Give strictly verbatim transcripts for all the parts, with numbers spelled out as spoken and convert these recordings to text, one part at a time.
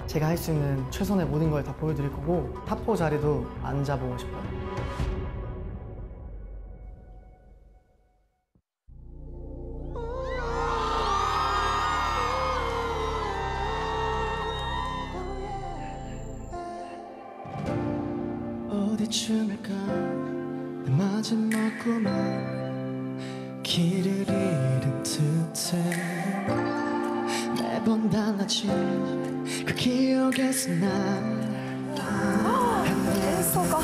제가 할 수 있는 최선의 모든 걸 다 보여드릴 거고 탑 사 자리도 앉아보고 싶어요. 어디쯤일까 내 마지막 꿈은 길을 잃은 듯해 매번 달라진 그 기억에서 난 댄서가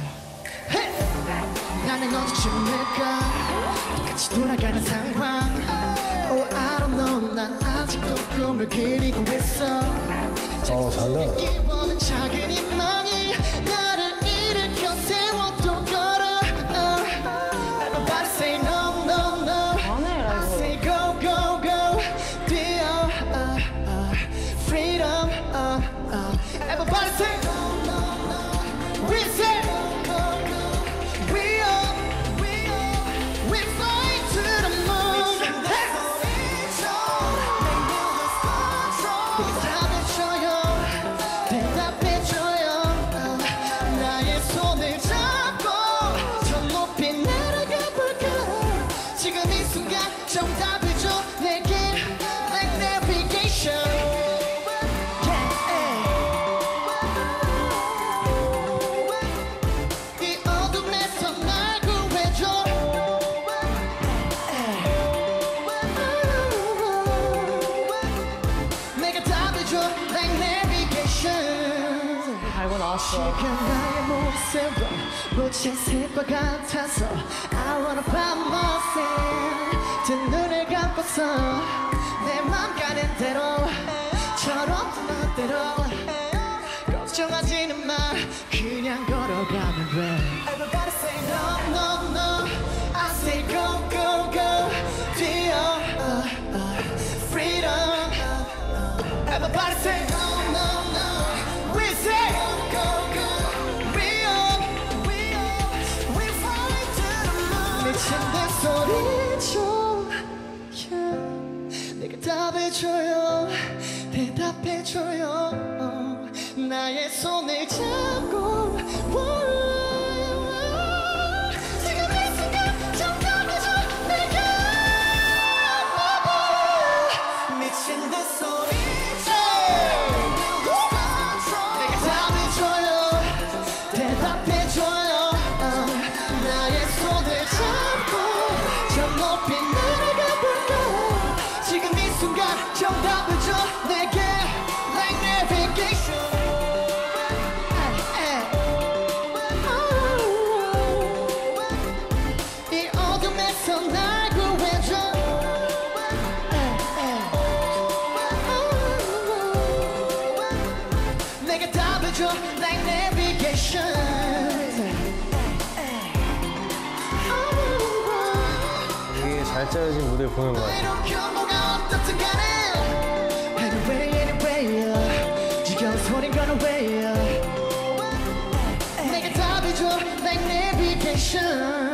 나는 어디쯤일까 똑같이 돌아가는 상황 Oh I don't know 난 아직도 꿈을 그리고 있어 어, 잘나. 끼워는 작은 희망이 나를 일으켜 세워 또 걸어 uh, Everybody say no no no I say go go go 뛰어 uh, uh, Freedom uh, uh. Everybody say no no no We say we up we up We fly to the moon 내게 답해줘요 대답해줘요 나의 손을 잡고 저 높이 날아가 볼까 지금 이 순간 정답해줘 내게 Like navigation 이 어둠에서 날 구해줘 내가 답해줘 Like navigation 알고 나왔어. 시간 나의 모습을 묻힌 색과 같아서 I wanna find myself 두 눈을 감고서 내 맘 가는 대로 처럼 뜻대로 걱정하지는 마 그냥 걸어가면 돼 Everybody say no no no I say go go go 뛰어 uh, uh, Freedom Everybody say no no no We say go go We up we up We fly to the moon 미친 내 소리죠 yeah. 내가 답해줘요 대답해줘요 나의 손을 잡고 지금 이 순간 정답해줘 내게 미친 듯 소리쳐 내가 답해줘요 대답해줘요 나의 손을 잡고 저 높이 날아가 볼까 지금 이 순간 정답해줘 내게 Like navigation 이 어둠에서 날 구해줘 내가 답해줘 Like navigation 되게 잘 짜여진 무대 보는 것 같아. 이렇게 뭐가 어떻든 간에 Anyway anyway 지겨운 소린 gonna way 내가 답해줘 Like navigation